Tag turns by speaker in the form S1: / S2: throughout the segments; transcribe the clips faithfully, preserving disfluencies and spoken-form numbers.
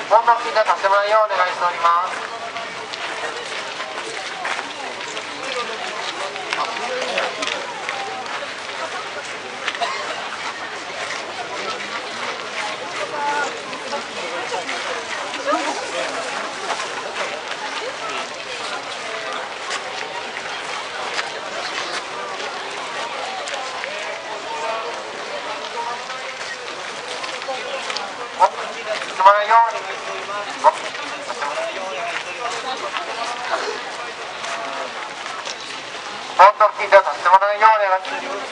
S1: 本の付近では建物用お願いしております。進まないように本の付近では進まないようお願いしております。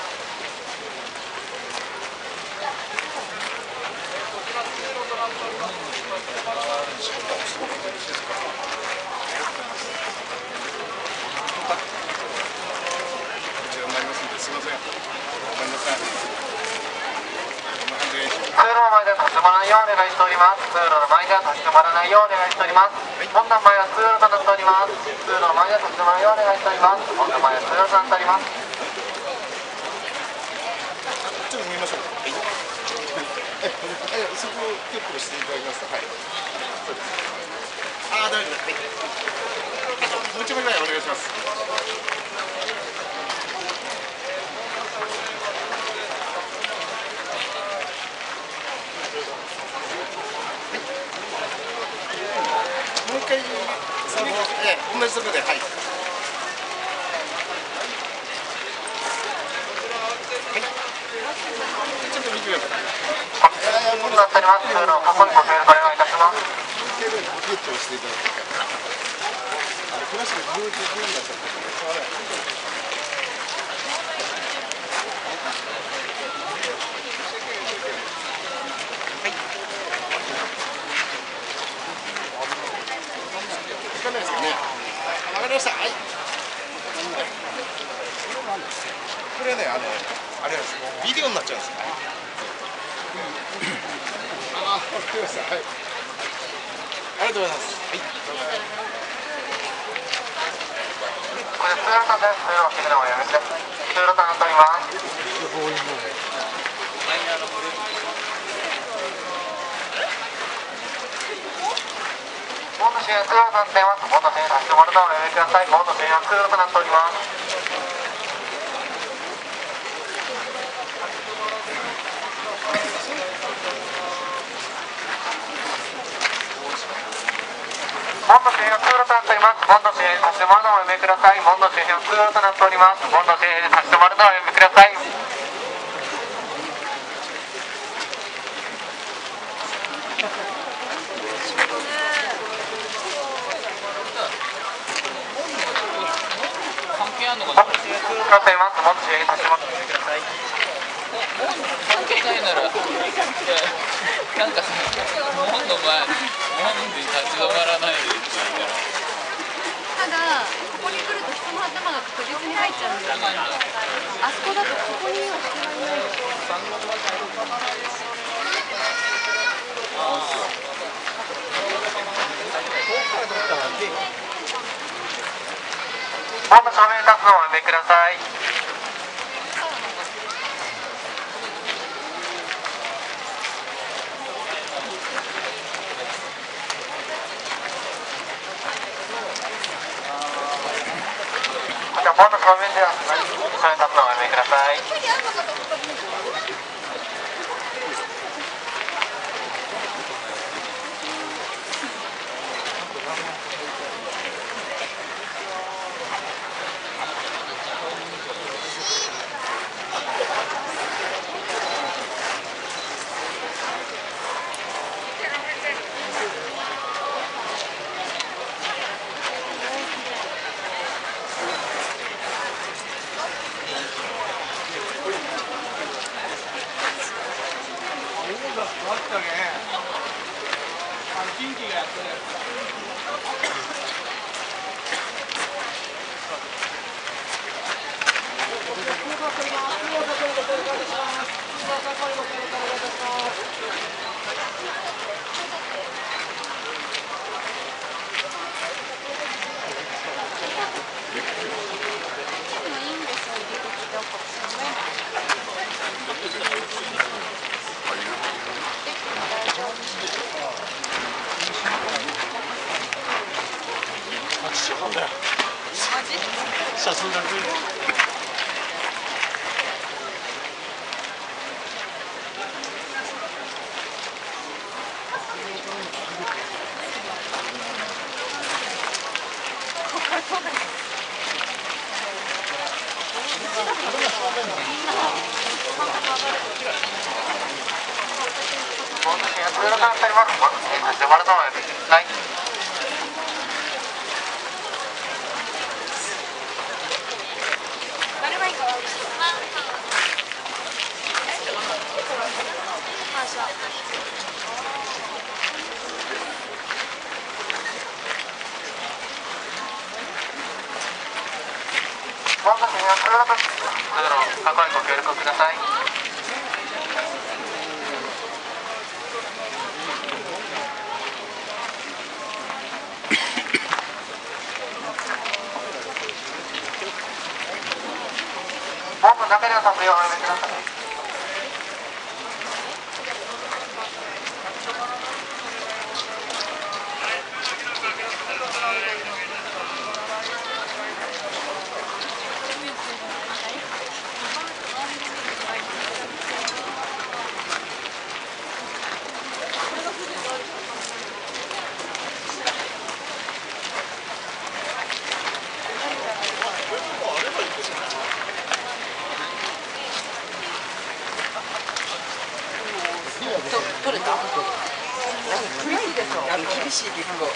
S2: すみません。ごめんなさい。
S1: 通路の前で立ち止まらないようお願いしております。通路の前では立ち止まらないようお願いしております。本の前は通路となっております。通路の前では立ち止まらないようお願いしております。本の前は通路となっております。
S2: ちょっと見ましょう。はい。え、そこを結構していただきますと、はい。そうです。ああ、大丈夫です。はい。もう一枚ぐらいお願いします。もう一回、その、ええ、同じところで、はい。はい。ちょっと見てください。
S1: 本になっております。通路を過去にご協力お願いいたします。
S2: ゲットをしていただきます。あれ、詳しくもう一度読んだ人はね。わかんないですかね。わかりました。はい。これね、あの、あれなんです。ビデオになっちゃうんですよ。ああ、わかりました。はい。ありがとうございます。はい。
S1: これ通路さんです。通路を切るのをやめて。通路となっております。門の支援通路となっています。門の支援立ち止まるのをおやめください。門の支援は通路となっております。門の周辺は通路となっております。門の周辺立ち止まるのをおやめください。門の周辺は通路となっております。門の周辺で立ち止まるのをおやめください。
S3: 関係あるのかな。
S1: 門の周辺通路となっております。門の周辺に立ち止まるのをおやめください。
S3: 関係ないなら、なんかさ、門の前、門に立ち止まらないでって言うから。
S4: ただ、ここに来ると人の頭が確実に入っちゃうんだよね。あそこだとここには人がいない。
S1: 門の正面に立つのをおやめください。じゃあ門の正面では正面に立つのをおやめください。 通路となっております。門の正面立ち止まるのをおやめください。門の正面は通路と通路確認ご協力ください。門の中での撮影をおやめください。
S5: 取れた？厳しいでしょ。あの厳しい結構。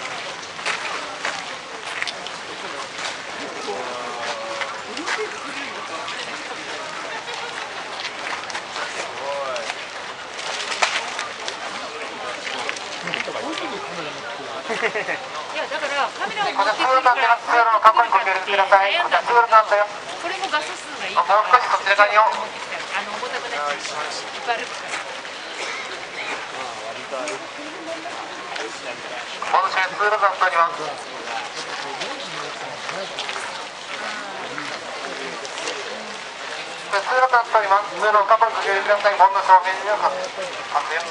S4: いやだからカメラを持
S1: こちら
S4: ってくるか
S1: 通路となってま
S4: ら
S1: す。通路の確認ご協力ください。こちら通路となってます。
S4: これも画素数がいい
S1: もう少しそちら側にを。
S4: 持ってきたあの重たくなっちゃういっぱいあるから
S1: 門の正面通路となっております。通路となっております。通路の確認ご協力ください。門の正面には発生。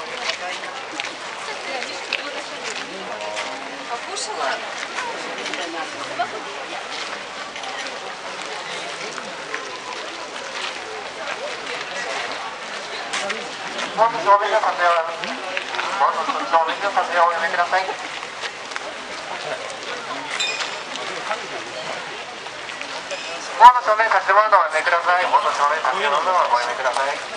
S5: あ、こうしたら。
S1: 門の正面の撮影をおやめ門の正面の撮影をおやめください。門の正面立ち止まるのをおやめください。門の正面立ち止まるのをおやめください。